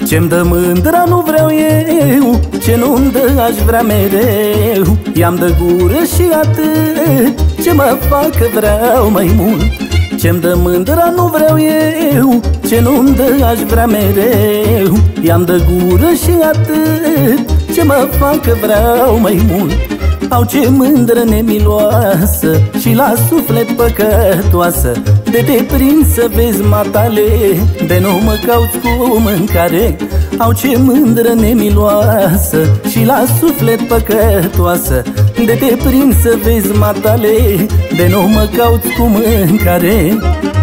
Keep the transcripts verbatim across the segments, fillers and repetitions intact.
Ce-mi dă mândra nu vreau eu, ce nu-mi dă aș vrea mereu. I-am de gură și atât, ce mă fac că vreau mai mult. Ce-mi dă mândra nu vreau eu, ce nu-mi dă aș vrea mereu. I-am de gură și atât, ce mă fac că vreau mai mult. Au ce mândră nemiloasă și la suflet păcătoasă, de te prind să vezi matale, de nu mă cauți cu mâncare. Au ce mândră nemiloasă și la suflet păcătoasă, de te prind să vezi matale, de nu mă cauți cu mâncare.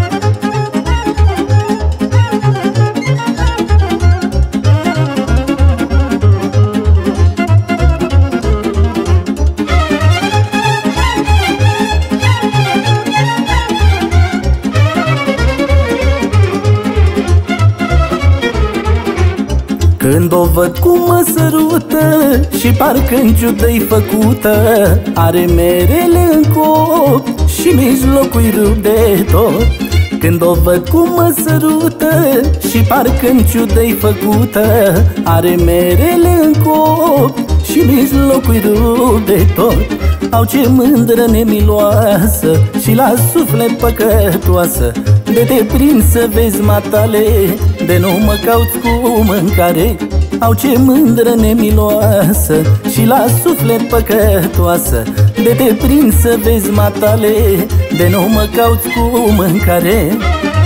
Când o văd cum mă sărută și parcă în ciudă-i făcută, are merele în cop și mijlocul-i rup de tot. Când o văd cum mă sărută și parcă în ciudă-i făcută, are merele în cop și mijlocul-i rup de tot. Au ce mândră nemiloasă și la suflet păcătoasă, de te prind să vezi matale, de nu mă cauți cu mâncare. Au ce mândră nemiloasă și la suflet păcătoasă, de te prind să vezi matale, de nu mă cauți cu mâncare.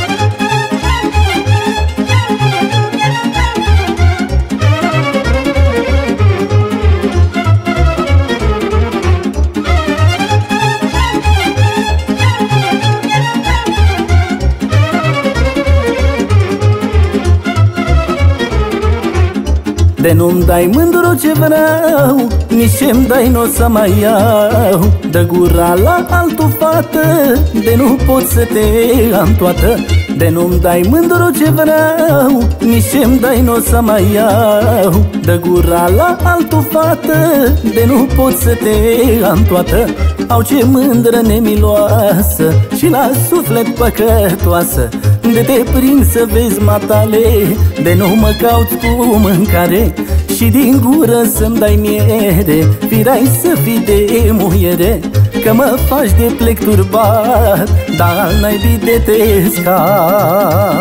De nu-mi dai mândru ce vreau, nici ce-mi dai n-o să mai iau. Dă gura la altă fată, de nu pot să te am toată. De nu-mi dai mândru ce vreau, nici ce-mi dai n-o să mai iau. Dă gura la altă fată, de nu pot să te am toată. Au ce mândră nemiloasă și la suflet păcătoasă, de te prind să vezi matale, de nu mă cauți cu mâncare. Și din gură să-mi dai miere, firai să fii de muiere, că mă faci de plec turbat, dar n-ai bine de te scapi.